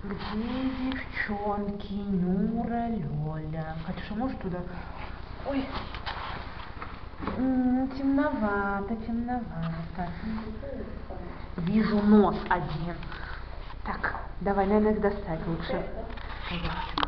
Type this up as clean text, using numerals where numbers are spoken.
Где девчонки? Нюра, Лёля. Катюша, может туда? Ой, темновато, темновато. Вижу нос один. Так, давай, наверное, их достать лучше.